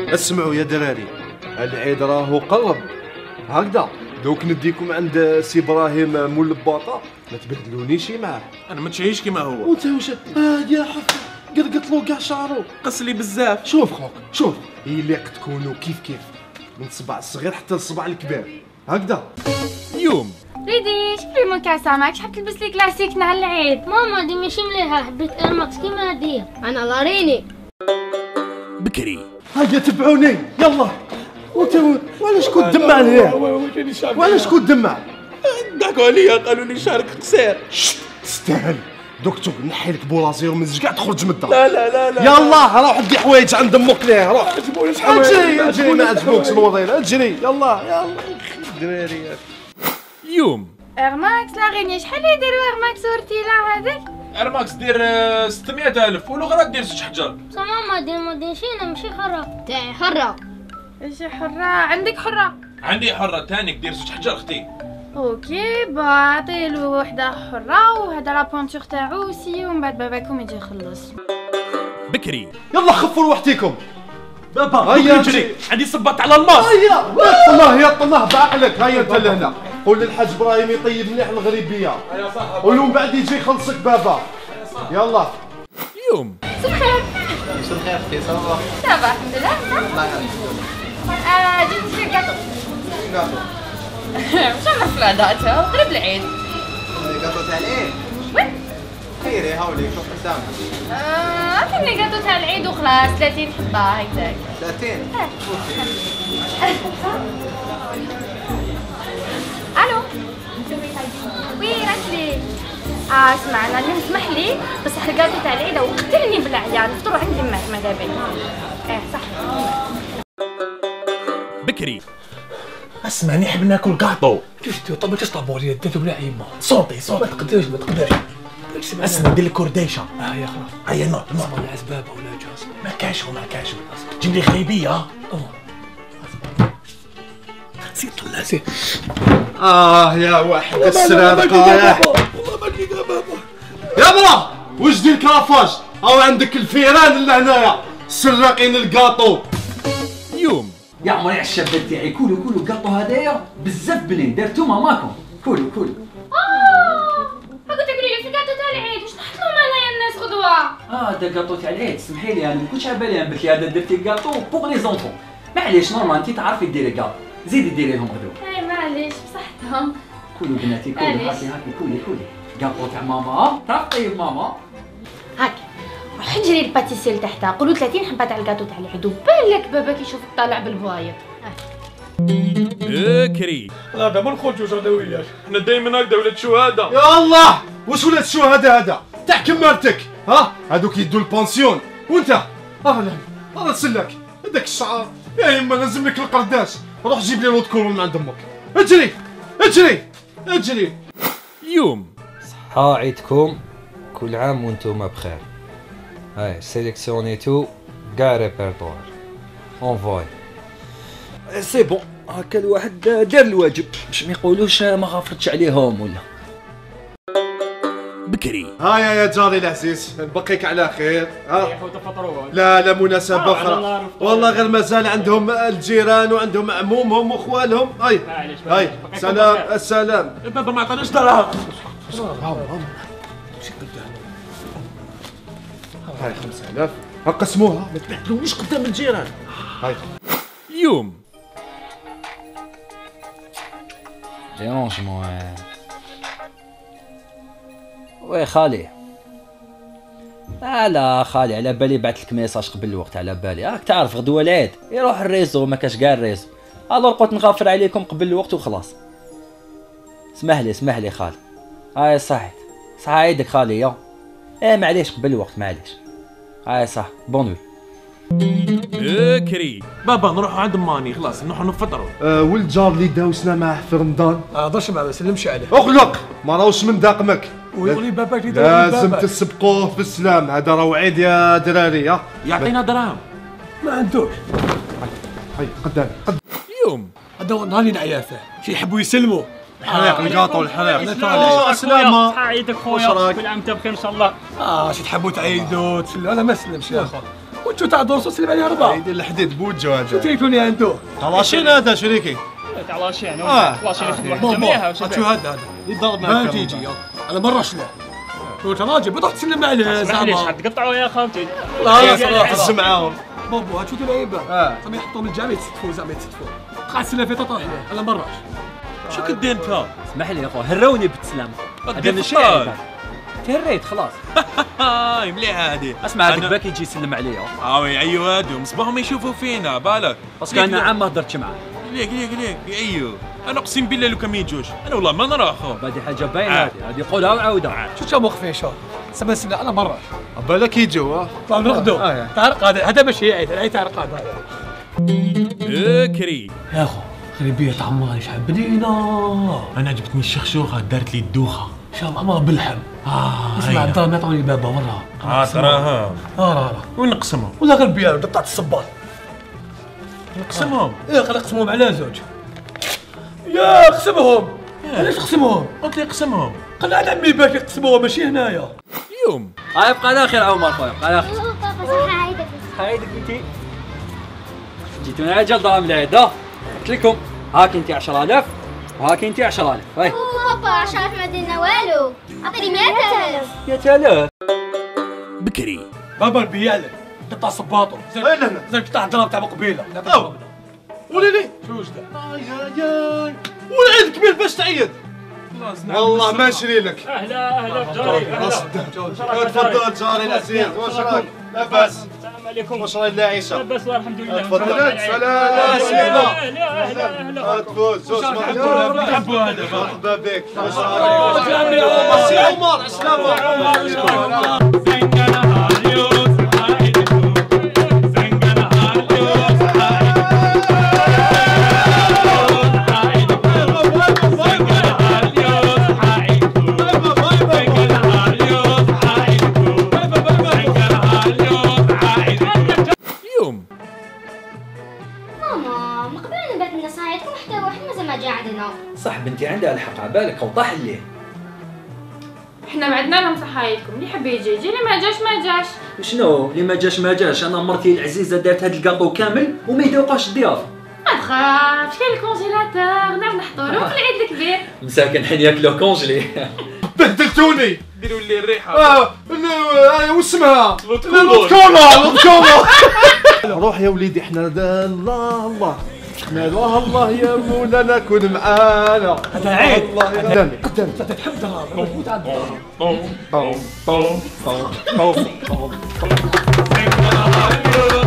اسمعوا يا دراري، العيد راهو قرب. هكذا دوك نديكم عند سي ابراهيم مول الباطا، ما تبدلونيش معاه. انا ما تشهيش كيما هو. وانت واش يا حف قرقط له كاع شعرو، قص لي بزاف. شوف خوك شوف، يليق تكونوا كيف من الصبع الصغير حتى الصبع الكبير هكذا. يوم ريدي شوفي من كاسة ماكش حاب تلبس لي كلاسيك نهار العيد. ماما دي ماشي مليحة، حبيت ايرماكس كيما هادية. انا لاريني بكري. هيا تبعوني يلا. وانت وعلاش كنت تدمع لهيه؟ وعلاش كنت تدمع؟ ضحكوا عليا قالوا لي شعرك قصير. تستاهل. دكتور نحي لك بولازير من كاع تخرج من الدار. لا يلا روح دي حوايج عند امك ليه، روح اجري ما عجبوكش الوظيفه، اجري يلا دراري. يوم ايرماكس لاغيني شحال يديروا ايرماكس ورتيلا هذيك؟ ايرماكس دير 600,000 والاخرى دير 6 حجر. بصح ماما دير موديشينا ماشي حرة. تاعي حرة. ايش حرة؟ عندك حرة؟ عندي حرة تانيك دير 6 حجر اختي. اوكي بعطيلو وحده حرة وهذا لابونتور تاعو سي، ومن بعد باباكم يجي يخلص. بكري. يلا خفوا لوحديكم. بابا هيا نجري عندي صباط على الماس. هيا طلع بعقلك. هيا انت لهنا، قول للحاج ابراهيم يطيب مليح الغريبيه، قول له من بعد يجي يخلصك بابا. يلا يوم صباح الخير. صباح الخير اختي. صافا صافا الحمد لله. الله يعاونك. جبت لك كاطو. مش عارفه داتا قرب العيد. الكاطو تاع العيد وين؟ خيري هاولي شوف حسام. عطيني كاطو تاع العيد وخلاص 30 حبه هكذاك. 30. الو وي راسلي. اسمع انا اللي نسمح لي بصح الكاطو تاع العيد وقتلني بالعيان نفطروا عندي معك ماذا بيك. صح. بكري. اسمع نحب ناكل كاطو. شفتو طب تشطبوا لي الدات ولا يما صوتي ما تقدرش اسمع ندير لك كرديشه. يا خلاص هيا نوض اسمع العزبابه ولا جاز ما كاشو جيب لي خيبيه. سير طلع سير. يا واحد السرادقه والله ما لقيت بابا. يا مرا واش دير الكرافاج او عندك الفيران اللي هنايا سراقين الكاطو. يوم يا عمري الشابات تاعي كولو الكاطو هذايا بزاف بنين درتو ماماكم. كولو هاكا تقولي لي في الكاطو تاع العيد واش نحط لهم انايا الناس غدوه؟ دا كاطو تاع العيد سمحي لي انا ما كنتش على بالي بك هذا درتي كاطو بوغ لي زونفون. معليش نورمال انت تعرفي ديري كاطو زيدي ديري لهم غدوه. معليش بصحتهم. كولو بناتي هاكي كولي كاطو تاع ماما تعرف طيب ماما. هاكا روح اجري للباتيسير تحتها قولوا 30 حبه تاع الكاطو تاع العيد وبالك باباك يشوف طالع بالبوايض. بكري. لا دابا نخرجوا زردويات. احنا دايما هكذا ولاد شهاده. يا الله واش ولات الشهداء هذا تاع كمارتك؟ هادوك يدوا البونسيون وانت الله تسلك هذاك الشعر. يا يما لازم لك القرداش، روح جيب لي لوط كورون من عند امك. اجري. يوم صحة عيدكم، كل عام وانتم بخير. هاي سيليكسيونيتو كاع ريبرتوار اونفوي. سي بون هكا الواحد دار الواجب باش ما يقولوش ما غافرتش عليهم ولا. بكري. هيا يا جاري العزيز نبقيك على خير. لا مناسبة أخرى والله غير مازال عندهم الجيران وعندهم عمومهم وخوالهم. هاي السلام. بابا ما عطاناش دراهم. هاي 5000 قسموها ما تبهدلونيش قدام الجيران. هاي يوم ديرونجمون. وي خالي. لا خالي على بالي بعث لك ميساج قبل الوقت، على بالي راك تعرف غدوه العيد يروح الريزو ما كاش كاع الريزو. الور قلت نغفر عليكم قبل الوقت وخلاص. اسمح لي خالي. هاي صحيت صح عيدك خالي يا معليش قبل الوقت معليش. هاي صح بونوي. بكري. بابا نروحوا عند ماني خلاص نروحوا نفطروا. ولد جار اللي داوسنا معاه في رمضان هضرش معاه ما سلمش عليه. اغلق ما راهوش من داقمك. ويقولي باباك اللي لازم تسبقوه في السلام. هذا راه وعيد يا دراري. يعطينا دراهم. ما عندوش. هاي قدامي يوم هذا هو النهار اللي نعيا فيه شي يحبوا يسلموا. الحريق الكاطو الحريق. سلامة. عيدك خويا كل عام وانت بخير ان شاء الله. شي تحبوا تعيدوا تسلموا. انا ما سلمش يا اخو. وانت شو تاع دورسو سلم عليه 4 يدير الحديد بوجهو شو هذا. تليفوني عنده طلاشين هذا شريكي. تاع لاشين آه. لاشين ياخذ واحد جميعها شو هذا يضرب ما معك. تيجي انا مرة شله شو انت راجل بتروح تسلم عليه معليش زعما حتقطعوا يا خالتي. لا صراحة حز معاهم. بابو هاد شو تلعيبه زعما يحطوهم الجامع يتستفوا زعما يتستفوا قاعد تسلم فيه تطرح انا مرة شو كدير انت؟ اسمح لي يا اخو هروني بالسلام. هذا ماشي عيب. تهريت خلاص. هاي مليحه هذه. اسمع هذاك باك يجي يسلم عليا. ايوه هادو مصباحهم يشوفوا فينا بالك. باسكو انا عام ما هضرتش معاه. ليك ايوه انا اقسم بالله لو كان ما يجوش انا والله ما نرى اخو. هذه حاجه باينه هذه قولها وعاودها. شو تا موقفين شو سما سنة انا مرة بالك يجوا. طال نغدو تعرق هذا ماشي عيد العيد تعرق هذا بكري. يا اخو خلي بيت عمار يشعب بدينا انا عجبتني الشخشوخه دارت لي الدوخه. ان شاء الله عمار باللحم اسمع الدار ما يعطوني بابا وراها تراها راه وين نقسمهم؟ ولا غير بيان قطعت الصباط نقسمهم ايه خلي نقسمهم على زوج يا اقسمهم علاش تقسمهم؟ قلت لي اقسمهم. قال عاد عمي باش يقسموهم ماشي هنايا يوم. يبقى على خير عمر خويا بقى على خير. بابا صح عايدك هايدك انت جيتوا من عجل دراهم العيد قلت لكم هاك انت 10000 وهاك انت 10000 هاي بابا 10000 ما درنا والو اعطيني 100000 100000 بكري. بابا البيال قطع صباطه زين قطع دراهم تاع قبيله وليلي شو وجده يا والعيد كبير باش تعيد. والله ما نشري لك. اهلا جاري. تفضل جاري العزيز واش راك؟ لاباس؟ السلام عليكم. واش راهي العيشه؟ لاباس والحمد لله. تفضل. سلام. اهلا. تفوز زوج نحبوا هذا مرحبا بك. واش راك؟ سي عمر عسلامة. يوم. ماما ما قبل نبات لنا صايتكم حتى واحد مازال ما جا عندنا صح بنتي عندها الحق عبالك او طاح الليل. حنا ما عندنا لهم صحايتكم، اللي يحب يجي يجي، اللي ما جاش ما جاش. شنو اللي ما جاش انا مرتي العزيزه دارت هاد الكاطو كامل وما يذوقوش الضيافه. ما تخافش كاين الكونجيلاتور نعم نحضروه في العيد الكبير. مساكن حين ياكلوا كونجلي. بهدلتوني. ديروا لي الريحه. واسمها روح يا وليدي احنا الله الله الله يا مولانا كن معانا. هذا عيد قدامي انت تحب دراهم موجود عندنا طوم طوم طوم طوم طوم